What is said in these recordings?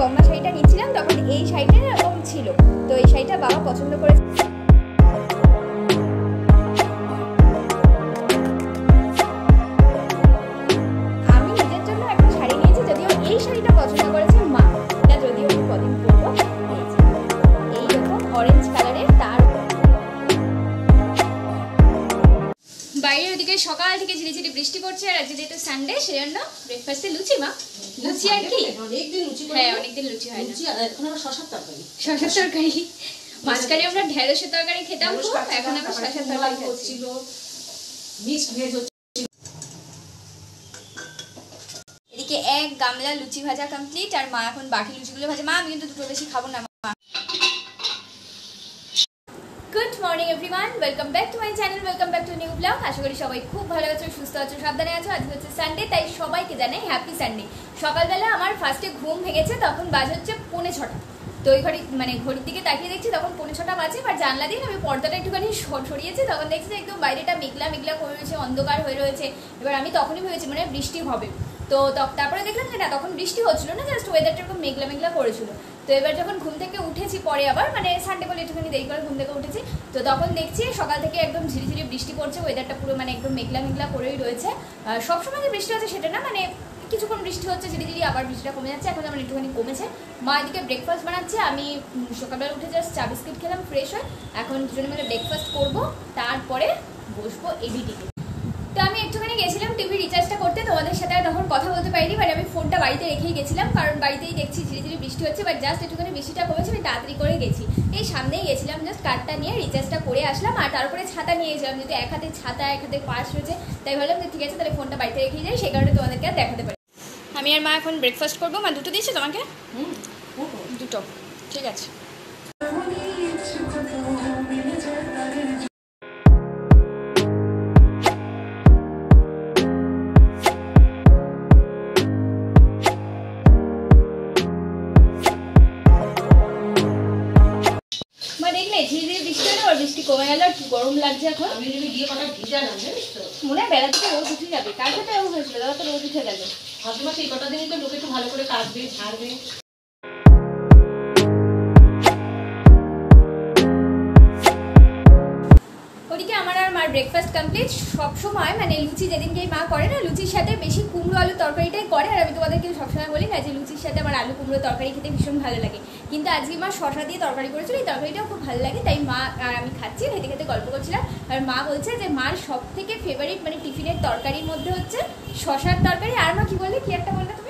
লম্বা শাড়িটা নিচ্ছিলাম তখন এই শাড়িটা এরকম ছিল, তো এই শাড়িটা বাবা পছন্দ করেছে। আমি নিজের জন্য একটা শাড়ি নিয়েছি, যদিও এই শাড়িটা পছন্দ করেছে মা, এটা যদিও আমি কদিন পরবো। এইরকম অরেঞ্জ কালারের, তার বাইরের ওদিকে সকাল থেকে ঝিরিঝিরি বৃষ্টি পড়ছে, আর আজকে যেহেতু সানডে সেজন্য ব্রেকফাস্টে লুচি। মা লুচি আর কি অনেকদিন লুচি, হ্যাঁ অনেকদিন লুচি হয় না। এখন আবার শসার তরকারি, শসার তরকারি। মাঝখানে আমরা ঢেঁড়সের তরকারি খেতাম খুব, এখন আমরা শসার তরকারি খাচ্ছি। মিক্সড ভেজ হচ্ছে। এদিকে এক গামলা লুচি ভাজা কমপ্লিট, আর মা এখন বাকি লুচিগুলো ভাজে। মা আমি কিন্তু দুটো বেশি খাবো না। Good morning everyone, welcome back to my channel, welcome back to new vlog. আশা করি সবাই খুব ভালো আছো, সুস্থ আছো, সাবধানে আছো। আজকে হচ্ছে সানডে, তাই সবাইকে জানাই হ্যাপি সানডে। সকালবেলা আমার ফার্স্টে ঘুম ভেঙেছে, তখন বাজে হচ্ছে 5:45। তো ওই ঘড়ির দিকে তাকিয়ে দেখছি তখন 5:45 বাজে, আর জানলা দিয়ে আমি পর্দাটা একটুখানি সরিয়েছি, তখন দেখছি যে একদম বাইরেটা মেঘলা মেঘলা করে রয়েছে, অন্ধকার হয়ে রয়েছে। এবার আমি তখনই ভেবেছি মানে বৃষ্টি হবে। তো তারপরে দেখলাম যে না, তখন বৃষ্টি হচ্ছিল না, জাস্ট ওয়েদারটা একটু মেঘলা মেঘলা করেছিল। তো এবার যখন ঘুম থেকে উঠেছি পরে, আবার মানে সানডে বলে একটুখানি দেরি করে ঘুম থেকে উঠেছি, তো তখন দেখছি সকাল থেকে একদম ঝিরিঝিরি বৃষ্টি পড়ছে, ওয়েদারটা পুরো মানে একদম মেঘলা মেঘলা করেই রয়েছে। সবসময় যে বৃষ্টি হচ্ছে সেটা না, মানে কিছুক্ষণ বৃষ্টি হচ্ছে ঝিরিঝিরি, আবার বৃষ্টিটা কমে যাচ্ছে। এখন আমার একটুখানি কমেছে। মা এদিকে ব্রেকফাস্ট বানাচ্ছে, আমি সকালবেলা উঠে জাস্ট চা বিস্কিট খেলাম ফ্রেশ হয়ে। এখন দুজনে মিলে ব্রেকফাস্ট করবো, তারপরে বসবো এডিটিংয়ে। তো আমি একটুখানি গেছিলাম টিভি রিচার্জটা করতে, তোমাদের সাথে তখন কথা বলতে পারিনি, বাট আমি ফোনটা বাড়িতে রেখেই গেছিলাম, কারণ বাড়িতেই দেখছি ঝিরিঝিরি বৃষ্টি হচ্ছে। বাট জাস্ট একটুখানি বৃষ্টিটা কমেছে, আমি তাড়াতাড়ি করে গেছি। এই সামনেই গেছিলাম, জাস্ট কার্ডটা নিয়ে রিচার্জটা করে আসলাম, আর তারপরে ছাতা নিয়ে গেছিলাম, যেহেতু এক হাতে ছাতা এক হাতে পার্স রয়েছে, তাই ভাবলাম যে ঠিক আছে তাহলে ফোনটা বাড়িতে রেখেই যাই, সেই কারণে তোমাদেরকে আর দেখাতে পারি। আমি আর মা এখন ব্রেকফাস্ট করবো। মা দুটো দিয়েছে তোমাকে? দুটো, ঠিক আছে। বৃষ্টি কমে গেল, কি গরম লাগছে এখন। আমি যদি গিয়ে কটা ভিজা না, জানিস তো মনে হয় বেলা থেকে রোদ উঠে যাবে। কার সাথে এমন হয়েছিল? দাদা তো রোদ উঠে গেল। হয়তো সেই কটা দিনই তো লোকে একটু ভালো করে কাটবে, ঝাড়বে। ওদিকে আমার আর মার ব্রেকফাস্ট কমপ্লিট। সবসময় মানে লুচি যেদিনকে মা করে না, লুচির সাথে বেশি কুমড়ো আলু তরকারিটাই করে। আর আমি তোমাদেরকে সবসময় বলি না যে লুচির সাথে আমার আলু কুমড়ো তরকারি খেতে ভীষণ ভালো লাগে, কিন্তু আজকে মা শশা দিয়ে তরকারি করেছিল, এই তরকারিটাও খুব ভালো লাগে। তাই মা আর আমি খাচ্ছি, খেতে খেতে গল্প করছিলাম। আর মা বলছে যে মার সব থেকে ফেভারিট মানে টিফিনের তরকারির মধ্যে হচ্ছে শশার তরকারি। আর মা কি বললে, কি একটা বললে তুমি?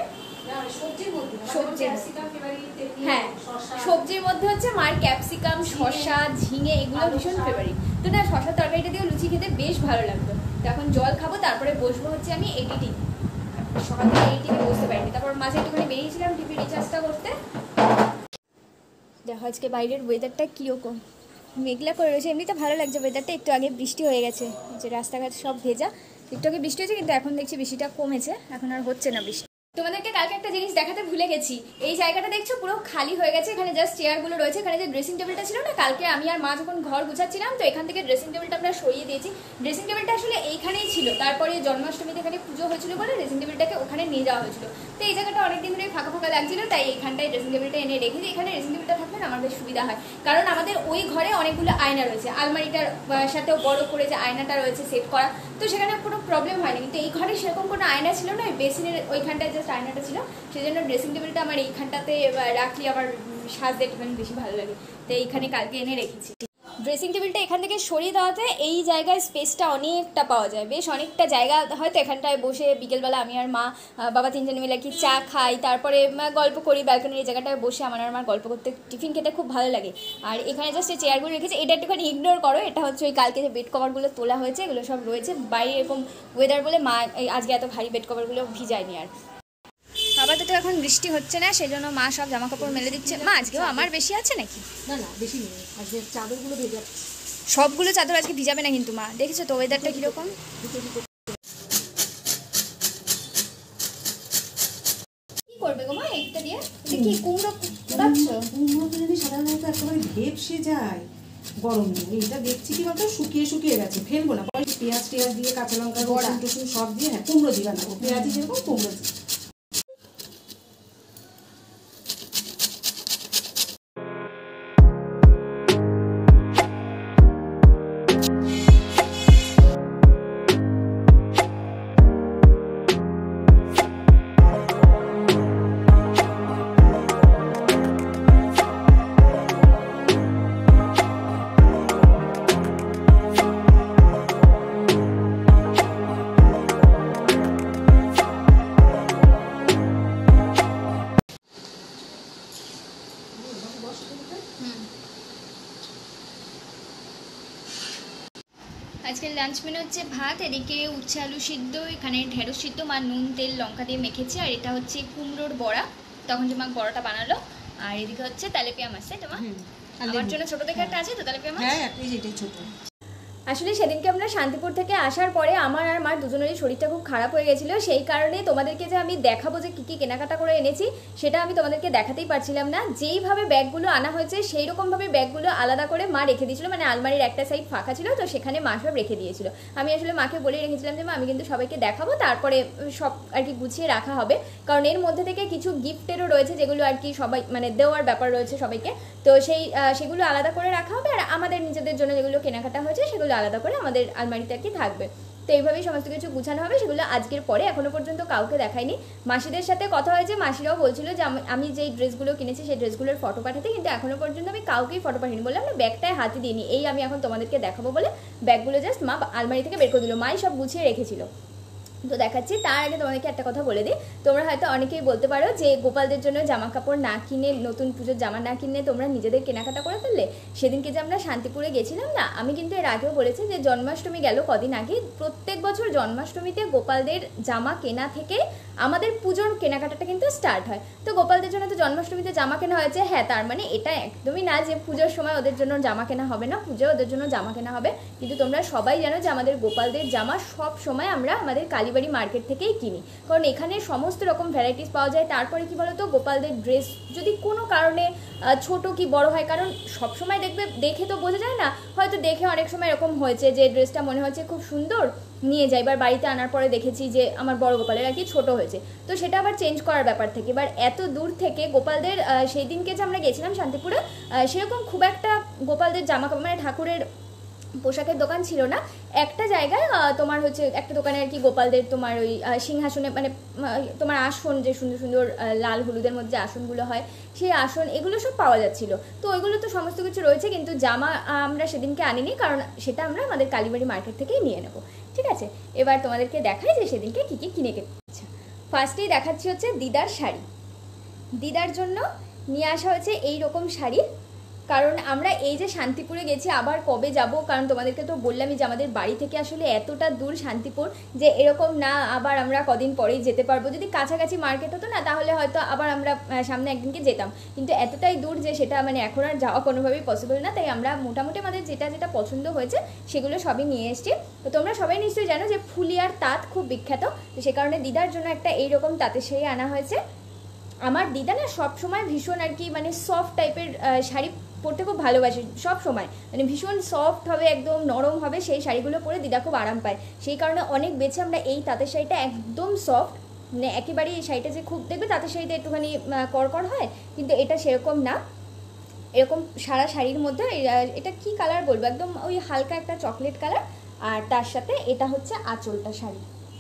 হ্যাঁ, সবজির মধ্যে হচ্ছে মার ক্যাপসিকাম, শসা, ঝিঙে এগুলো ভীষণ ফেভারিট। তো না, শসার তরকারিটা দিয়ে লুচি খেতে বেশ ভালো লাগতো। তো এখন জল খাবো, তারপরে বসবো হচ্ছে আমি এডিটিং। সকাল থেকে এডিটিংয়ে বসতে পারিনি, তারপর মাঝে একটুখানি বেরিয়েছিলাম টিভি রিচার্জটা করতে। দেখো আজকে বাইরের ওয়েদারটা কীরকম মেঘলা করে রয়েছে। এমনিতে ভালো লাগছে ওয়েদারটা, একটু আগে বৃষ্টি হয়ে গেছে, যে রাস্তাঘাট সব ভেজা। একটু আগে বৃষ্টি হয়েছে, কিন্তু এখন দেখছি বৃষ্টিটা কমেছে, এখন আর হচ্ছে না বৃষ্টি। তোমাদেরকে কালকে একটা জিনিস দেখাতে ভুলে গেছি। এই জায়গাটা দেখছো পুরো খালি হয়ে গেছে, এখানে জাস্ট চেয়ারগুলো রয়েছে। এখানে যে ড্রেসিং টেবিলটা ছিল না, কালকে আমি আর মা যখন ঘর গুছাচ্ছিলাম, তো এখান থেকে ড্রেসিং টেবিলটা আমরা সরিয়ে দিয়েছি। ড্রেসিং টেবিলটা আসলে এইখানেই ছিল, তারপরে জন্মাষ্টমীতে এখানে পুজো হয়েছিল বলে ড্রেসিং টেবিলটাকে ওখানে নিয়ে যাওয়া হয়েছিল। তো এই জায়গাটা অনেকদিন ধরে ফাঁকা ফাঁকা লাগছিল, তাই এইখানটায় ড্রেসিং টেবিলটা এনে রেখেছি। এখানে ড্রেসিং টেবিলটা থাকলে না আমার বেশ সুবিধা হয়, কারণ আমাদের ওই ঘরে অনেকগুলো আয়না রয়েছে, আলমারিটার সাথেও বড় করে যে আয়নাটা রয়েছে সেট করা, তো সেখানে কোনো প্রবলেম হয়নি। কিন্তু এই ঘরে সেরকম কোনো আয়না ছিল না, বেসিনের ওইখানটায় জাস্ট আয়নাটা ছিল, সেই জন্য ড্রেসিং টেবিলটা আমার এইখানটাতে রাখলে আমার সাজতে একটুখানি বেশি ভালো লাগে, তো এইখানে কালকে এনে রেখেছি। ড্রেসিং টেবিলটা এখান থেকে সরিয়ে দেওয়াতে এই জায়গায় স্পেসটা অনেকটা পাওয়া যায়, বেশ অনেকটা জায়গা। হয়তো এখানটায় বসে বিকেলবেলা আমি আর মা বাবা তিনজনে মিলে কি চা খাই, তারপরে গল্প করি ব্যালকনির। এই জায়গাটায় বসে আমার আর মার গল্প করতে, টিফিন খেতে খুব ভালো লাগে। আর এখানে জাস্ট এই চেয়ারগুলো রেখেছে, এটা একটুখানি ইগনোর করো। এটা হচ্ছে ওই কালকে যে বেড কভারগুলো তোলা হয়েছে, এগুলো সব রয়েছে বাইরে। এরকম ওয়েদার বলে মা আজকে এত ভারী বেড কভারগুলো ভিজায়নি। আর আপাতত এখন বৃষ্টি হচ্ছে না, সেই জন্য মা সব জামা কাপড় মেলে দিচ্ছে। মা আজকেও আমার বেশি আছে নাকি? না না, বেশি নেই, আজকে চাদরগুলো ভেজা, সবগুলো চাদর আজকে ভিজাবে না কিন্তু মা। দেখেছো তো ওয়েদারটা কিরকম। কি করবে গো মা এইটা দিয়ে? এটা কি কুমড়ো কুড়াচ্ছ? কুমড়ো যদি সাধারণত একেবারে ভেপসে যায় গরম নেই, এটা দেখছি কি বলতো শুকিয়ে শুকিয়ে গেছে, ফেলবো না। পেঁয়াজ টেয়াজ দিয়ে, কাঁচা লঙ্কা রসুন টসুন সব দিয়ে, হ্যাঁ কুমড়ো দিবা না, পেঁয়াজি যেরকম কুমড়ো দিয়ে। লাঞ্চ মেনু হচ্ছে ভাত, এদিকে উচ্ছে আলু সিদ্ধ, এখানে ঢেঁড়স সিদ্ধ মা নুন তেল লঙ্কা দিয়ে মেখেছে, আর এটা হচ্ছে কুমড়োর বড়া, তখন যে মা বড়াটা বানালো। আর এদিকে হচ্ছে তেলাপিয়া মাছ, তাই তো মা? আমার জন্য ছোট দেখে একটা আছে তো তেলাপিয়া মাছ? হ্যাঁ, এটাই ছোট। আসলে সেদিনকে আমরা শান্তিপুর থেকে আসার পরে আমার আর মার দুজনেরই শরীরটা খুব খারাপ হয়ে গেছিলো, সেই কারণে তোমাদেরকে যে আমি দেখাবো যে কী কী কেনাকাটা করে এনেছি সেটা আমি তোমাদেরকে দেখাতেই পারছিলাম না। যেইভাবে ব্যাগগুলো আনা হয়েছে সেই রকমভাবে ব্যাগগুলো আলাদা করে মা রেখে দিয়েছিল, মানে আলমারির একটা সাইড ফাঁকা ছিল, তো সেখানে মা সব রেখে দিয়েছিল। আমি আসলে মাকে বলে রেখেছিলাম যে মা আমি কিন্তু সবাইকে দেখাবো, তারপরে সব আর কি গুছিয়ে রাখা হবে, কারণ এর মধ্যে থেকে কিছু গিফটেরও রয়েছে যেগুলো আর কি সবাই মানে দেওয়ার ব্যাপার রয়েছে সবাইকে, তো সেগুলো আলাদা করে রাখা হবে। আর আমাদের নিজেদের জন্য যেগুলো কেনাকাটা হয়েছে সেগুলো আলাদা করে আমাদের আলমারিতে আর কি থাকবে। তো এইভাবেই সমস্ত কিছু গুছানো হবে, সেগুলো আজকের পরে, এখনো পর্যন্ত কাউকে দেখাইনি। মাসিদের সাথে কথা হয়েছে, মাসিরাও বলছিল যে আমি যেই ড্রেসগুলো কিনেছি সেই ড্রেসগুলোর ফটো পাঠাতে, কিন্তু এখনো পর্যন্ত আমি কাউকেই ফটো পাঠাইনি। বললাম না ব্যাগটায় হাতে দিইনি, এই আমি এখন তোমাদেরকে দেখাবো বলে ব্যাগগুলো জাস্ট মা আলমারি থেকে বের করে দিল, মাই সব গুছিয়ে রেখেছিল। তো দেখাচ্ছি, তার আগে তোমাদেরকে একটা কথা বলে দিই। তোমরা হয়তো অনেকেই বলতে পারো যে গোপালদের জন্য জামা কাপড় না কিনে, নতুন পুজোর জামা না কিনে তোমরা নিজেদের কেনাকাটা করে ফেললে। সেদিনকে যে আমরা শান্তিপুরে গেছিলাম না, আমি কিন্তু এর আগেও বলেছি যে জন্মাষ্টমী গেল কদিন আগে, প্রত্যেক বছর জন্মাষ্টমীতে গোপালদের জামা কেনা থেকে আমাদের পুজোর কেনাকাটাটা কিন্তু স্টার্ট হয়। তো গোপালদের জন্য তো জন্মাষ্টমীতে জামা কেনা হয়েছে, হ্যাঁ, তার মানে এটা একদমই না যে পুজোর সময় ওদের জন্য জামা কেনা হবে না, পুজো ওদের জন্য জামা কেনা হবে। কিন্তু তোমরা সবাই জানো যে আমাদের গোপালদের জামা সব সময় আমরা আমাদের কালীবাড়ি মার্কেট থেকেই কিনি, কারণ এখানে সমস্ত রকম ভ্যারাইটিস পাওয়া যায়। তারপরে কি বলতো, গোপালদের ড্রেস যদি কোনো কারণে ছোট কি বড় হয়, কারণ সবসময় দেখে তো বোঝা যায় না, হয়তো দেখে অনেক সময় এরকম হয়েছে যে ড্রেসটা মনে হচ্ছে খুব সুন্দর, নিয়ে যাই, এবার বাড়িতে আনার পরে দেখেছি যে আমার বড় গোপালের আর কি ছোট হয়েছে, তো সেটা আবার চেঞ্জ করার ব্যাপার থেকে। এবার এত দূর থেকে গোপালদের সেই দিনকে যে আমরা গেছিলাম শান্তিপুরে, সেরকম খুব একটা গোপালদের জামা কাপড় মানে ঠাকুরের পোশাকের দোকান ছিল না। একটা জায়গায় তোমার হচ্ছে একটা দোকানে আর কি গোপালদের তোমার ওই সিংহাসনে মানে তোমার আসন, যে সুন্দর সুন্দর লাল হলুদের মধ্যে আসনগুলো হয়, সেই আসন এগুলো সব পাওয়া যাচ্ছিল। তো ওইগুলো তো সমস্ত কিছু রয়েছে, কিন্তু জামা আমরা সেদিনকে আনিনি, কারণ সেটা আমরা আমাদের কালীবাড়ি মার্কেট থেকেই নিয়ে নেবো। ঠিক আছে, এবার তোমাদেরকে দেখাই যে সেদিনকে কী কী কিনে গেছে। ফার্স্টেই দেখাচ্ছি হচ্ছে দিদার শাড়ি। দিদার জন্য নিয়ে আসা হয়েছে এই রকম শাড়ি, কারণ আমরা এই যে শান্তিপুরে গেছি আবার কবে যাব, কারণ তোমাদেরকে তো বললামই যে আমাদের বাড়ি থেকে আসলে এতটা দূর শান্তিপুর, যে এরকম না আবার আমরা কদিন পরেই যেতে পারবো। যদি কাছাকাছি মার্কেট হতো না তাহলে হয়তো আবার আমরা সামনে একদিনকে যেতাম, কিন্তু এতটাই দূর যে সেটা মানে এখন আর যাওয়া কোনোভাবেই পসিবল না। তাই আমরা মোটামুটি আমাদের যেটা যেটা পছন্দ হয়েছে সেগুলো সবই নিয়ে এসেছি। তো তোমরা সবাই নিশ্চয়ই জানো যে ফুলিয়ার তাঁত খুব বিখ্যাত, তো সে কারণে দিদার জন্য একটা এইরকম তাঁতের শাড়ি আনা হয়েছে। আমার দিদা না সবসময় ভীষণ আর কি মানে সফট টাইপের শাড়ি পরতে খুব ভালোবাসে, সব সময় মানে ভীষণ সফট হবে, একদম নরম হবে, সেই শাড়িগুলো পরে দিদা খুব আরাম পায়। সেই কারণে অনেক বেছে আমরা এই তাঁতের শাড়িটা একদম সফট, মানে একেবারেই এই শাড়িটা যে খুব দেখবে তাঁতের শাড়িতে একটুখানি কড়কড় হয়, কিন্তু এটা সেরকম না। এরকম সারা শাড়ির মধ্যে এটা কি কালার বলবো, একদম ওই হালকা একটা চকলেট কালার, আর তার সাথে এটা হচ্ছে আঁচলটা শাড়ি।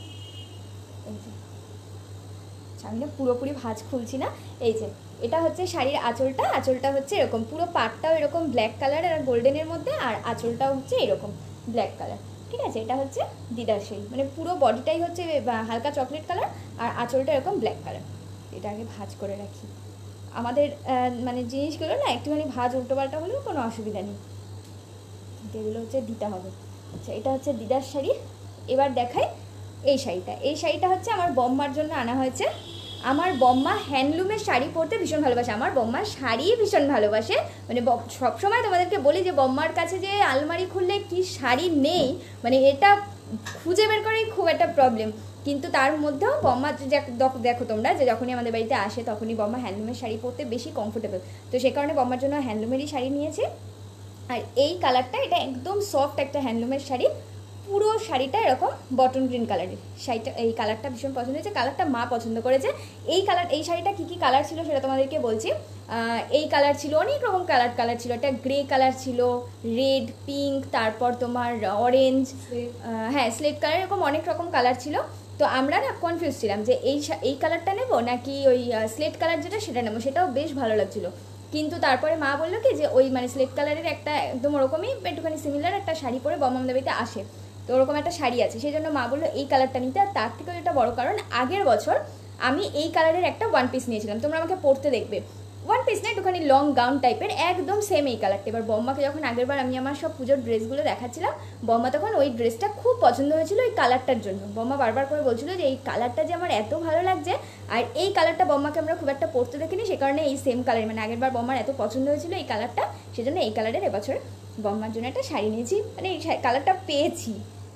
আমি না পুরোপুরি ভাঁজ খুলছি না, এই যে এটা হচ্ছে শাড়ির আঁচলটা। আঁচলটা হচ্ছে এরকম, পুরো পাটটাও এরকম ব্ল্যাক কালার আর গোল্ডেনের মধ্যে, আর আঁচলটাও হচ্ছে এরকম ব্ল্যাক কালার। ঠিক আছে, এটা হচ্ছে দিদার শাড়ি, মানে পুরো বডিটাই হচ্ছে হালকা চকলেট কালার আর আঁচলটা এরকম ব্ল্যাক কালার। এটা আগে ভাঁজ করে রাখি, আমাদের মানে জিনিসগুলো না একটুখানি ভাঁজ উল্টোপাল্টা হলেও কোনো অসুবিধা নেই, এগুলো হচ্ছে দিতে হবে। আচ্ছা, এটা হচ্ছে দিদার শাড়ি। এবার দেখাই এই শাড়িটা। এই শাড়িটা হচ্ছে আমার বম্মার জন্য আনা হয়েছে। আমার বম্মা হ্যান্ডলুমের শাড়ি পরতে ভীষণ ভালোবাসে, আমার বম্মা শাড়ি ভীষণ ভালোবাসে, মানে সবসময় তোমাদেরকে বলি যে বম্মার কাছে যে আলমারি খুললে কি শাড়ি নেই, মানে এটা খুঁজে বের করেই খুব একটা প্রবলেম। কিন্তু তার মধ্যেও বম্মা দেখো তোমরা যে যখনই আমাদের বাড়িতে আসে তখনই বম্মা হ্যান্ডলুমের শাড়ি পরতে বেশি কমফোর্টেবল, তো সে কারণে বম্মার জন্য হ্যান্ডলুমেরই শাড়ি নিয়েছে। আর এই কালারটা, এটা একদম সফট একটা হ্যান্ডলুমের শাড়ি, পুরো শাড়িটা এরকম বটন গ্রিন কালারের। শাড়িটা এই কালারটা ভীষণ পছন্দ হয়েছে, কালারটা মা পছন্দ করেছে। এই শাড়িটা কী কী কালার ছিল সেটা তোমাদেরকে বলছি। এই কালার ছিল, অনেক রকম কালার ছিল, একটা গ্রে কালার ছিল, রেড, পিঙ্ক, তারপর তোমার অরেঞ্জ, হ্যাঁ স্লেট কালার, এরকম অনেক রকম কালার ছিল। তো আমরা না কনফিউজ ছিলাম যে এই কালারটা নেবো নাকি ওই স্লেট কালার যেটা সেটা নেবো, সেটাও বেশ ভালো লাগছিলো। কিন্তু তারপরে মা বললো কি যে ওই মানে স্লেট কালারের একটা একদম ওরকমই একটুখানি সিমিলার একটা শাড়ি পরে বম্মাম দেবীতে আসে, তো ওরকম একটা শাড়ি আছে, সেই জন্য মা বললো এই কালারটা নিতে। আর তার থেকেও এটা বড় কারণ, আগের বছর আমি এই কালারের একটা ওয়ান পিস নিয়েছিলাম, তোমরা আমাকে পরতে দেখবে, ওয়ান পিস না, একটুখানি লং গাউন টাইপের, একদম সেম এই কালারটা। এবার বম্মাকে যখন আগেরবার আমি আমার সব পুজোর ড্রেসগুলো দেখাচ্ছিলাম, বম্মা তখন ওই ড্রেসটা খুব পছন্দ হয়েছিল এই কালারটার জন্য। বম্মা বারবার করে বলছিল যে এই কালারটা যে আমার এত ভালো লাগছে, আর এই কালারটা বম্মাকে আমরা খুব একটা পরতে দেখিনি, সে কারণে এই সেম কালার, মানে আগেরবার বম্মার এত পছন্দ হয়েছিল এই কালারটা, সেজন্য এই কালারের এবছর বম্মার জন্য একটা শাড়ি নিয়েছি, মানে এই কালারটা পেয়েছি।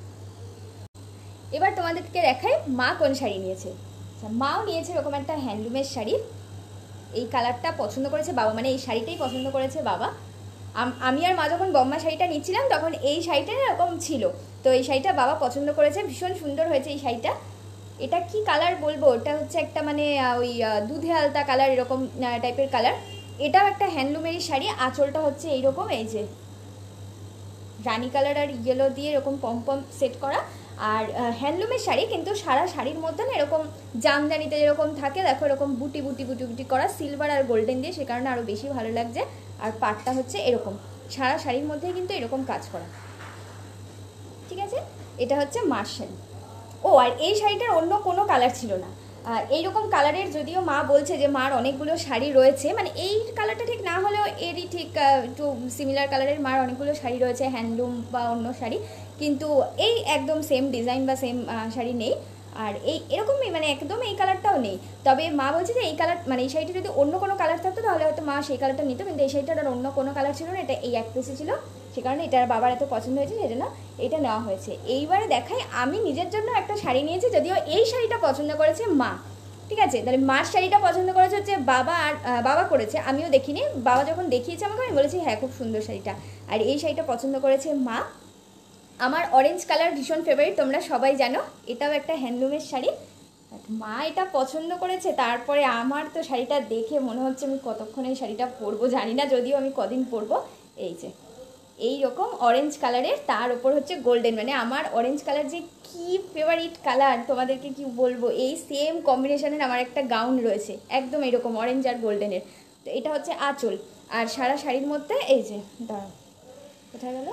এবার তোমাদেরকে দেখাই মা কোন শাড়ি নিয়েছে। মাও নিয়েছে এরকম একটা হ্যান্ডলুমের শাড়ি, এই কালারটা পছন্দ করেছে বাবা, মানে এই শাড়িটাই পছন্দ করেছে বাবা। আমি আর মা যখন বম্মা শাড়িটা নিচ্ছিলাম তখন এই শাড়িটা এরকম ছিল, তো এই শাড়িটা বাবা পছন্দ করেছে, ভীষণ সুন্দর হয়েছে এই শাড়িটা। এটা কি কালার বলবো, এটা হচ্ছে একটা মানে ওই দুধে আলতা কালার, এরকম টাইপের কালার। এটাও একটা হ্যান্ডলুমেরই শাড়ি, আঁচলটা হচ্ছে এইরকম, এই যে রানি কালার আর ইয়েলো দিয়ে এরকম পম সেট করা। আর হ্যান্ডলুমের শাড়ি, কিন্তু সারা শাড়ির মধ্যে না এরকম জামদানিতে যেরকম থাকে দেখো, এরকম বুটি বুটি বুটি বুটি করা সিলভার আর গোল্ডেন দিয়ে, সে কারণে আরও বেশি ভালো লাগছে। আর পাটটা হচ্ছে এরকম, সারা শাড়ির মধ্যে কিন্তু এরকম কাজ করা, ঠিক আছে। এটা হচ্ছে মার শাড়ি। ও আর এই শাড়িটার অন্য কোনো কালার ছিল না, এইরকম কালারের, যদিও মা বলছে যে মার অনেকগুলো শাড়ি রয়েছে, মানে এই কালারটা ঠিক না হলেও এরই ঠিক একটু সিমিলার কালারের মার অনেকগুলো শাড়ি রয়েছে, হ্যান্ডলুম বা অন্য শাড়ি, কিন্তু এই একদম সেম ডিজাইন বা সেম শাড়ি নেই। আর এই এরকমই মানে একদম এই কালারটাও নেই, তবে মা বলছে যে এই কালার, মানে এই শাড়িটা যদি অন্য কোনো কালার থাকতো তাহলে হয়তো মা সেই কালারটা নিত, কিন্তু এই শাড়িটার আর অন্য কোনো কালার ছিল না, এটা এই এক পিসে ছিল, সে কারণে এটার বাবার এত পছন্দ হয়েছে সেজন্য এটা নেওয়া হয়েছে। এইবারে দেখাই আমি নিজের জন্য একটা শাড়ি নিয়েছি, যদিও এই শাড়িটা পছন্দ করেছে মা, ঠিক আছে। তাহলে মার শাড়িটা পছন্দ করেছে হচ্ছে বাবা, আর বাবা করেছে, আমিও দেখিনি, বাবা যখন দেখিয়েছে আমাকে আমি বলেছি হ্যাঁ খুব সুন্দর শাড়িটা। আর এই শাড়িটা পছন্দ করেছে মা। আমার অরেঞ্জ কালার ভীষণ ফেভারিট, তোমরা সবাই জানো, এটাও একটা হ্যান্ডলুমের শাড়ি। মা এটা পছন্দ করেছে, তারপরে আমার তো শাড়িটা দেখে মনে হচ্ছে আমি কতক্ষণ এই শাড়িটা পরবো জানি না, যদিও আমি কদিন পরবো। এই যে এই রকম অরেঞ্জ কালারের, তার উপর হচ্ছে গোল্ডেন, মানে আমার অরেঞ্জ কালার যে কি ফেভারিট কালার তোমাদেরকে কি বলবো, এই সেম কম্বিনেশনের আমার একটা গাউন রয়েছে একদম এরকম অরেঞ্জ আর গোল্ডেনের। তো এটা হচ্ছে আঁচল, আর সারা শাড়ির মধ্যে এই যে দাঁড়াও কোথায় গেল,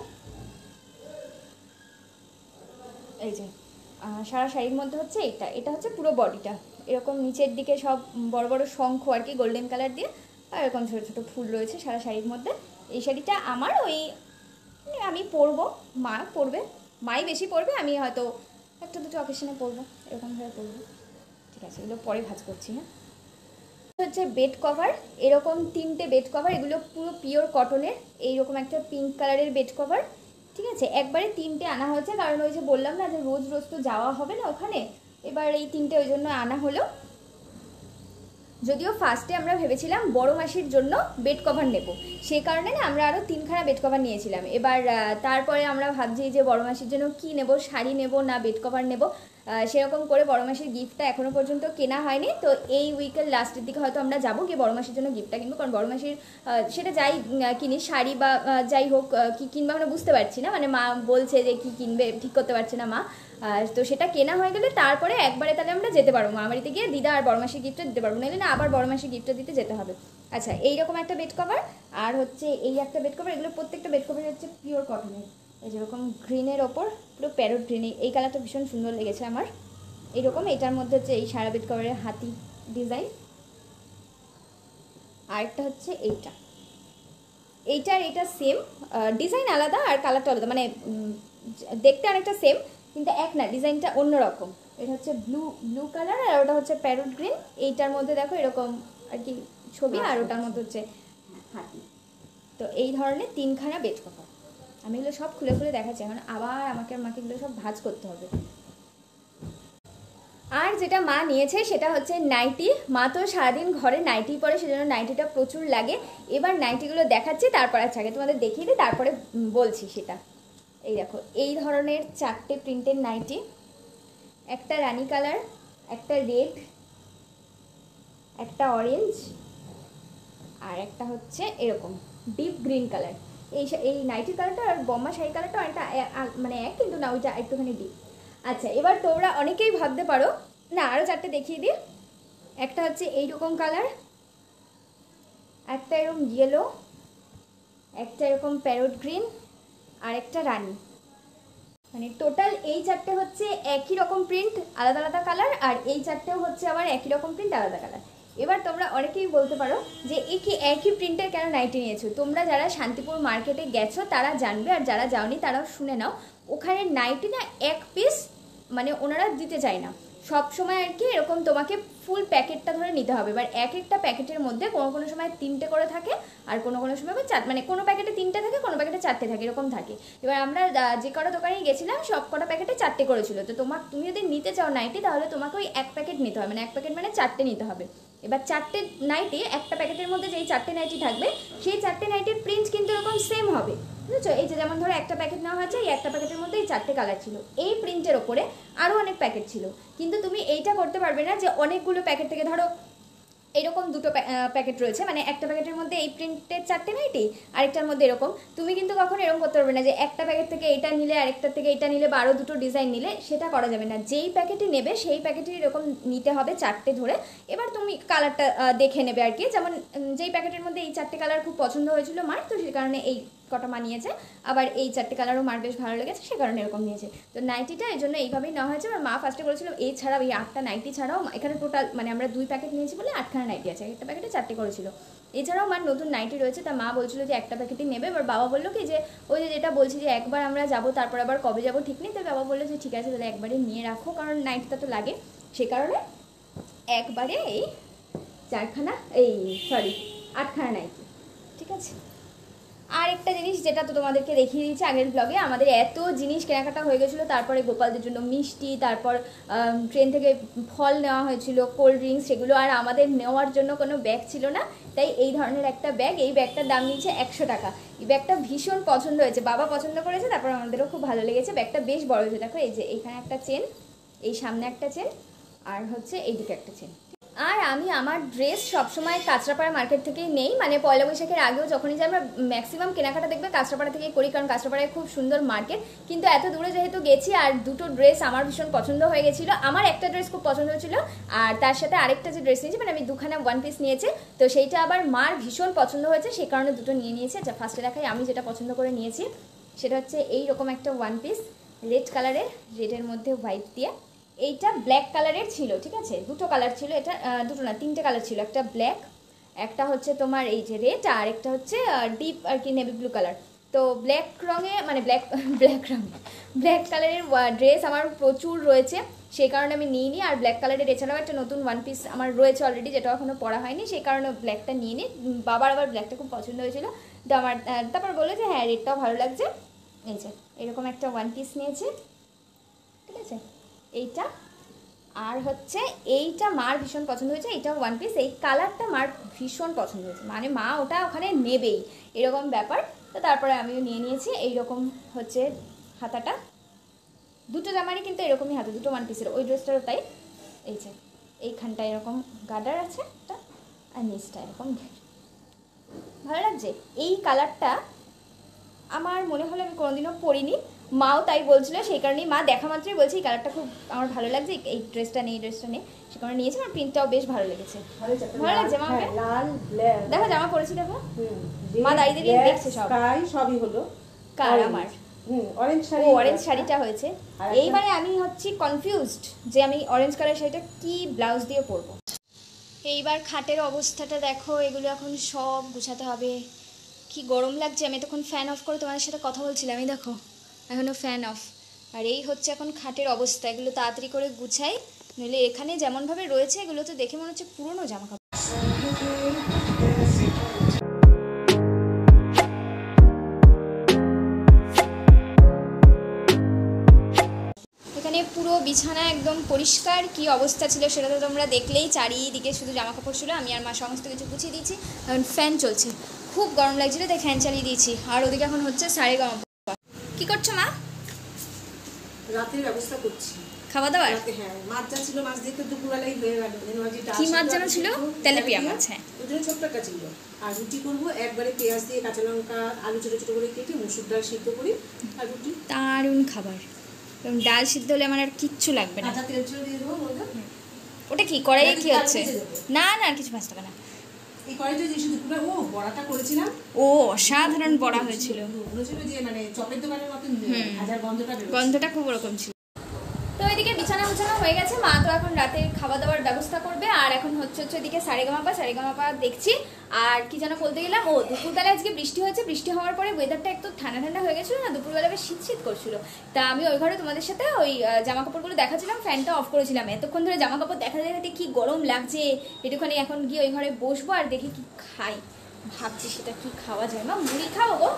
এই যে সারা শাড়ির মধ্যে হচ্ছে এটা হচ্ছে পুরো বডিটা এরকম, নিচের দিকে সব বড় বড় শঙ্খ আর কি গোল্ডেন কালার দিয়ে, আর এরকম ছোটো ছোটো ফুল রয়েছে সারা শাড়ির মধ্যে। এই শাড়িটা আমার ওই আমি পরবো, মা পরবে, মাই বেশি পরবে, আমি হয়তো একটা দুটো অকেশনে পরবো, এরকমভাবে পরবো, ঠিক আছে। এগুলো পরে ভাঁজ করছি। হ্যাঁ, হচ্ছে বেড কভার, এরকম 3টে বেড কভার, এগুলো পুরো পিওর কটনের, এইরকম একটা পিঙ্ক কালারের বেড কভার, ঠিক আছে। একবারে 3টে আনা হয়েছে, কারণ ওই যে বললাম না যে রোজ রোজ তো যাওয়া হবে না ওখানে, এবার এই 3টে ওই জন্য আনা হলো। যদিও ফার্স্টে আমরা ভেবেছিলাম বড় মাসির জন্য বেড কভার নেব, সেই কারণে না আমরা আরও 3খানা বেড কভার নিয়েছিলাম। এবার তারপরে আমরা ভাবছি যে বড় মাসির জন্য কি নেব, শাড়ি নেব না বেড কভার নেব, সেরকম করে বড় মাসির গিফটটা এখনও পর্যন্ত কেনা হয়নি। তো এই উইকের লাস্টের দিকে হয়তো আমরা যাবো, গিয়ে বড় মাসির জন্য গিফটটা কিনবো, কারণ বড় মাসির সেটা যাই কিনি, শাড়ি বা যাই হোক কি কিনবো আমরা বুঝতে পারছি না, মানে মা বলছে যে কি কিনবে ঠিক করতে পারছে না মা। তো সেটা কেনা হয়ে গেলে তারপরে একবারে তাহলে আমরা যেতে পারবো, মা বাড়িতে গিয়ে দিদা আর বড় মাসির গিফটটা দিতে পারবো, নাহলে না আবার বড় মাসির গিফটটা দিতে যেতে হবে। আচ্ছা, এইরকম একটা বেড কভার, আর হচ্ছে এই একটা বেড কভার, এগুলো প্রত্যেকটা বেড কভার হচ্ছে পিওর কটনের, এই যেরকম গ্রিনের ওপর পুরো প্যারট গ্রিন, এই কালারটা ভীষণ সুন্দর লেগেছে আমার। এইরকম এটার মধ্যে হচ্ছে এই সারা বেড কভারের হাতি ডিজাইন, আরেকটা হচ্ছে এইটার এটা সেম, ডিজাইন আলাদা আর কালারটা আলাদা, মানে দেখতে অনেকটা সেম কিন্তু এক না, ডিজাইনটা অন্যরকম। এটা হচ্ছে ব্লু কালার আর ওটা হচ্ছে প্যারট গ্রিন, এইটার মধ্যে দেখো এরকম আর কি ছবি, আর ওটার মধ্যে হচ্ছে হাতি। তো এই ধরনের 3খানা বেড কভার, আমি এগুলো সব খুলে খুলে দেখাচ্ছি, এখন আবার আমাকে এগুলো সব ভাঁজ করতে হবে। আর যেটা মা নিয়েছে সেটা হচ্ছে নাইটি, মা তো সারাদিন ঘরে নাইটি পরে, সেজন্য নাইটিটা প্রচুর লাগে। এবার নাইটিগুলো দেখাচ্ছি, তারপর আচ্ছা আগে তোমাদের দেখিয়ে দিই তারপরে বলছি সেটা। এই দেখো এই ধরনের 4টে প্রিন্টের নাইটি, একটা রানি কালার, একটা রেড, একটা অরেঞ্জ, আর একটা হচ্ছে এরকম ডিপ গ্রিন কালার। এই নাইটির কালারটা আর বম্মা শাড়ি কালারটা অনেকটা মানে এক, কিন্তু না ওইটা একটুখানি ডিপ। আচ্ছা, এবার তোমরা অনেকেই ভাবতে পারো, না আরও 4টে দেখিয়ে দিই। একটা হচ্ছে এইরকম কালার, একটা এরকম ইয়েলো, একটা এরকম প্যারট গ্রিন, আর একটা রানি, মানে টোটাল এই 4টে হচ্ছে একই রকম প্রিন্ট আলাদা আলাদা কালার, আর এই 4টেও হচ্ছে আবার একই রকম প্রিন্ট আলাদা কালার। এবার তোমরা অনেকেই বলতে পারো যে একই প্রিন্টের কেন নাইটি নিয়েছো। তোমরা যারা শান্তিপুর মার্কেটে গেছো তারা জানবে, আর যারা যাওনি তারাও শুনে নাও। ওখানে নাইটি না এক পিস মানে ওনারা দিতে চায় না সব সময় আর কি, এরকম তোমাকে ফুল প্যাকেটটা ধরে নিতে হবে। এবার এক একটা প্যাকেটের মধ্যে কোনো কোনো সময় 3টে করে থাকে, আর কোনো কোনো সময় মানে কোনো প্যাকেটে 3টে থাকে, কোনো প্যাকেটে 4টে থাকে, এরকম থাকে। এবার আমরা যে কটা দোকানেই গেছিলাম সব কটা প্যাকেটে 4টে করেছিল। তো তুমি যদি নিতে চাও নাইটি তাহলে তোমাকে ওই এক প্যাকেট নিতে হবে, মানে এক প্যাকেট মানে 4টে নিতে হবে। এবার 4টে নাইটি, একটা প্যাকেটের মধ্যে যেই 4টে নাইটি থাকবে সেই 4টে নাইটির প্রিন্ট কিন্তু এরকম সেম হবে, বুঝেছো? এই যে যেমন ধরো একটা প্যাকেট নেওয়া হয়েছে, এই একটা প্যাকেটের মধ্যে এই 4টে কালার ছিল, এই প্রিন্টের ওপরে আরও অনেক প্যাকেট ছিল। কিন্তু তুমি এইটা করতে পারবে না যে অনেকগুলো প্যাকেট থেকে ধরো এরকম দুটো প্যাকেট রয়েছে, মানে একটা প্যাকেটের মধ্যে এই প্রিন্টের 4টে নাইটি, আরেকটার মধ্যে এরকম। তুমি কিন্তু কখনো এরকম করতে পারবে না যে একটা প্যাকেট থেকে এইটা নিলে আরেকটার থেকে এইটা নিলে বা আরও দুটো ডিজাইন নিলে, সেটা করা যাবে না। যেই প্যাকেটই নেবে সেই প্যাকেটই এরকম নিতে হবে 4টে ধরে। এবার তুমি কালারটা দেখে নেবে আর কি, যেমন যেই প্যাকেটের মধ্যে এই 4টে কালার খুব পছন্দ হয়েছিল মার, তো সেই কারণে এই কটা মা নিয়েছে। আবার এই 4টে কালারও মার বেশ ভালো লেগেছে, সে কারণে এরকম নিয়েছে। তো নাইটিটা এই জন্য এইভাবেই নেওয়া হয়েছে। আর মা ফার্স্টে বলেছিল এই ছাড়াও, এই 8টা নাইটি ছাড়াও এখানে টোটাল মানে আমরা 2 প্যাকেট নিয়েছি বলে 8খানা নাইটি আছে, একটা প্যাকেটে 4টে করেছিল। এছাড়াও মার নতুন নাইটি রয়েছে, তা মা বলছিল যে একটা প্যাকেটই নেবে। এবার বাবা বললো কি যে ওই যে যেটা বলছি যে একবার আমরা যাবো তারপর আবার কবে যাবো ঠিক নেই, তাই বাবা বললো যে ঠিক আছে তাহলে একবারে নিয়ে রাখো, কারণ নাইটিটা তো লাগে, সে কারণে একবারে এই 8খানা নাইটি, ঠিক আছে। আর একটা জিনিস যেটা তো তোমাদেরকে দেখিয়ে দিয়েছি আগের ব্লগে, আমাদের এত জিনিস কেনাকাটা হয়ে গেছিলো। তারপরে গোপালদের জন্য মিষ্টি, তারপর ট্রেন থেকে ফল নেওয়া হয়েছিল, কোল্ড ড্রিঙ্কস, সেগুলো। আর আমাদের নেওয়ার জন্য কোনো ব্যাগ ছিল না, তাই এই ধরনের একটা ব্যাগ, এই ব্যাগটার দাম নিয়েছে 100 টাকা। এই ব্যাগটা ভীষণ পছন্দ হয়েছে, বাবা পছন্দ করেছে, তারপর আমাদেরও খুব ভালো লেগেছে। ব্যাগটা বেশ বড় হয়েছে, দেখো এই যে এইখানে একটা চেন, এই সামনে একটা চেন, আর হচ্ছে এইদিকে একটা চেন। আর আমি আমার ড্রেস সবসময় কাঁচরাপাড়া মার্কেট থেকেই নেই, মানে পয়লা বৈশাখের আগেও যখনই যাই আমরা ম্যাক্সিমাম কেনাকাটা দেখবে কাঁচরাপাড়া থেকেই করি, কারণ কাঁচরাপাড়ায় খুব সুন্দর মার্কেট। কিন্তু এত দূরে যেহেতু গেছি, আর দুটো ড্রেস আমার ভীষণ পছন্দ হয়ে গেছিলো। আমার একটা ড্রেস খুব পছন্দ হয়েছিল, আর তার সাথে আরেকটা যে ড্রেস নিয়েছি, মানে আমি 2খানা 1 পিস নিয়েছি, তো সেইটা আবার মার ভীষণ পছন্দ হয়েছে, সেই কারণে দুটো নিয়ে নিয়েছে। যা ফার্স্টে দেখাই আমি যেটা পছন্দ করে নিয়েছি, সেটা হচ্ছে এইরকম একটা 1 পিস রেড কালারের, রেডের মধ্যে হোয়াইট দিয়ে। এইটা ব্ল্যাক কালারের ছিল, ঠিক আছে, দুটো কালার ছিল, এটা দুটো না 3টে কালার ছিল, একটা ব্ল্যাক, একটা হচ্ছে তোমার এই যে রেড, আর একটা হচ্ছে ডিপ আর কি নেভি ব্লু কালার। তো ব্ল্যাক রঙে মানে ব্ল্যাক কালারের ড্রেস আমার প্রচুর রয়েছে, সেই কারণে আমি নিই নি। আর ব্ল্যাক কালারের এছাড়াও একটা নতুন 1 পিস আমার রয়েছে অলরেডি, যেটা এখনো পরা হয়নি, সেই কারণে ব্ল্যাকটা নিয়ে নিই। বাবার আবার ব্ল্যাকটা খুব পছন্দ হয়েছিল, তো আমার তারপর বললো যে হ্যাঁ রেডটাও ভালো লাগছে। এই যে এরকম একটা 1 পিস নিয়েছে, ঠিক আছে, এইটা। আর হচ্ছে এইটা মার ভীষণ পছন্দ হয়েছে, এইটাও 1 পিস, এই কালারটা মার ভীষণ পছন্দ হয়েছে, মানে মা ওটা ওখানে নেবেই এরকম ব্যাপার। তো তারপরে আমিও নিয়ে নিয়েছি। এইরকম হচ্ছে হাতাটা, দুটো জামারই কিন্তু এরকমই হাতা, দুটো 1 পিসের, ওই ড্রেসটারও তাই। এই যে এইখানটা এরকম গার্ডার আছে একটা, আর নিচটা এরকম, ভালো লাগছে। এই কালারটা আমার মনে হলো আমি কোনোদিনও পরিনি, মাও তাই বলছিল, সেই কারণেই মা দেখা মাত্রই বলছে এই কালারটা খুব আমার ভালো লাগছে, এই ড্রেসটা নেই, এই ড্রেসটা নেই, সে কারণে নিয়েছি। আমার প্রিন্টটাও বেশ ভালো লেগেছে, ভালো লাগছে মা। দেখো জামা পরেছি, দেখো মা দাঁড়িয়ে দাঁড়িয়ে দেখছে, সবই হলো কার আমার অরেঞ্জ শাড়িটা হয়েছে। এইবারে আমি হচ্ছি কনফিউজড যে আমি অরেঞ্জ কালার শাড়িটা কি ব্লাউজ দিয়ে পরবো। এইবার খাটের অবস্থাটা দেখো, এগুলো এখন সব গুছাতে হবে। কি গরম লাগছে, আমি তখন ফ্যান অফ করে তোমাদের সাথে কথা বলছিলাম, এই দেখো এখনও ফ্যান অফ। আর এই হচ্ছে এখন খাটের অবস্থা, এগুলো তাড়াতাড়ি করে গুছাই, নইলে এখানে যেমনভাবে রয়েছে এগুলো তো দেখে মনে হচ্ছে পুরনো জামা কাপড়। এখানে পুরো বিছানা একদম পরিষ্কার, কি অবস্থা ছিল সেটা তো তোমরা দেখলেই, চারিদিকে শুধু জামা কাপড় ছিল। আমি আর মা সমস্ত কিছু গুছিয়ে দিয়েছি, এখন ফ্যান চলছে, খুব গরম লাগছিল তাই ফ্যান চালিয়ে দিয়েছি। আর ওদিকে এখন হচ্ছে সারেগামা। কি করছো মা? রাতের ব্যবস্থা করছি, খাওয়া দাওয়ার। হ্যাঁ, মাছ যা ছিল মাছ দিয়ে তো দুপুরবেলাই হয়ে গেল। কি মাছ যেন ছিল? তেলাপিয়া মাছ, হ্যাঁ, ওই জন্য ছোট্ট একটা ছিল। আর রুটি করবো একবারে পেঁয়াজ দিয়ে, কাঁচা লঙ্কা, আলু ছোটো ছোটো করে কেটে, মুসুর ডাল সিদ্ধ করি আর রুটি। দারুণ খাবার, ডাল সিদ্ধ হলে আমার আর কিচ্ছু লাগবে না। তেল দিয়ে দেবো। ওটা কি কড়াইয়ে কি হচ্ছে? না না, আর কিছু ভাজতে হবে না। এই কড়াইটা যে শুধু বড়াটা করেছিলাম, ও অসাধারণ বড়া হয়েছিল, যে মানে চপের দোকানের মতন, গন্ধটা খুব ওরকম ছিল। তো এদিকে বিছানা বিছানা গুছানো হয়ে গেছে, মা তো এখন রাতে খাওয়া দাওয়ার ব্যবস্থা করবে। আর এখন হচ্ছে ওদিকে সারেগামাপা দেখছি। আর কি যেন বলতে গেলাম, ও দুপুরবেলা আজকে বৃষ্টি হয়েছে, বৃষ্টি হওয়ার পরে ওয়েদারটা একটু ঠান্ডা ঠান্ডা হয়ে গেছিলো না, দুপুরবেলা বেশ শীত করছিল। তা আমি ওই ঘরে তোমাদের সাথে ওই জামা কাপড়গুলো দেখাচ্ছিলাম, ফ্যানটা অফ করেছিলাম। এতক্ষণ ধরে জামা কাপড় দেখা যায় কি গরম লাগছে, একটুখানি এখন গিয়ে ওই ঘরে বসবো আর দেখি কি খাই, ভাবছি সেটা কি খাওয়া যায়। মা মুড়ি খাবো গো।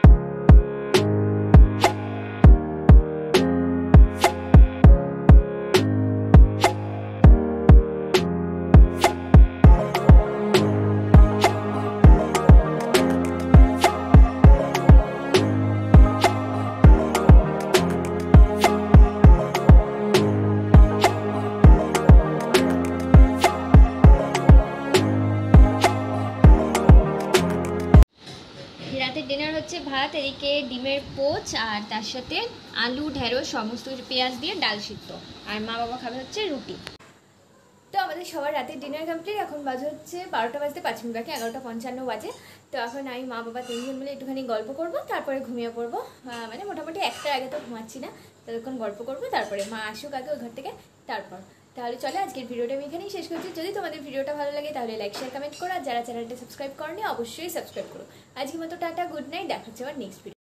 রাতের ডিনার হচ্ছে ভাত, এদিকে ডিমের পোচ, আর তার সাথে আলু ঢেঁড়স সমস্ত পেঁয়াজ দিয়ে ডাল সিদ্ধ, আর মা বাবা খাবে হচ্ছে রুটি। তো আমাদের সবার রাতের ডিনার কমপ্লিট। এখন বাজে হচ্ছে 12টা বাজতে 5 মিনিট বাকি, 11:55 বাজে। তো এখন আমি মা বাবা 3 জন মিলে একটুখানি গল্প করবো, তারপরে ঘুমিয়ে পড়বো। মানে মোটামুটি 1টার আগে তো ঘুমাচ্ছি না, ততক্ষণ গল্প করবো, তারপরে মা আসুক আগে ওই ঘর থেকে, তারপর। তাহলে চলে আজকের ভিডিওটা আমি এখানেই শেষ করছি। যদি তোমাদের ভিডিওটা ভালো লাগে তাহলে লাইক শেয়ার কমেন্ট করো, আর যারা চ্যানেলটা সাবস্ক্রাইব করনি অবশ্যই সাবস্ক্রাইব করো। আজকের মতো টাটা, গুড নাইট, দেখা হচ্ছে আমার নেক্সট ভিডিও।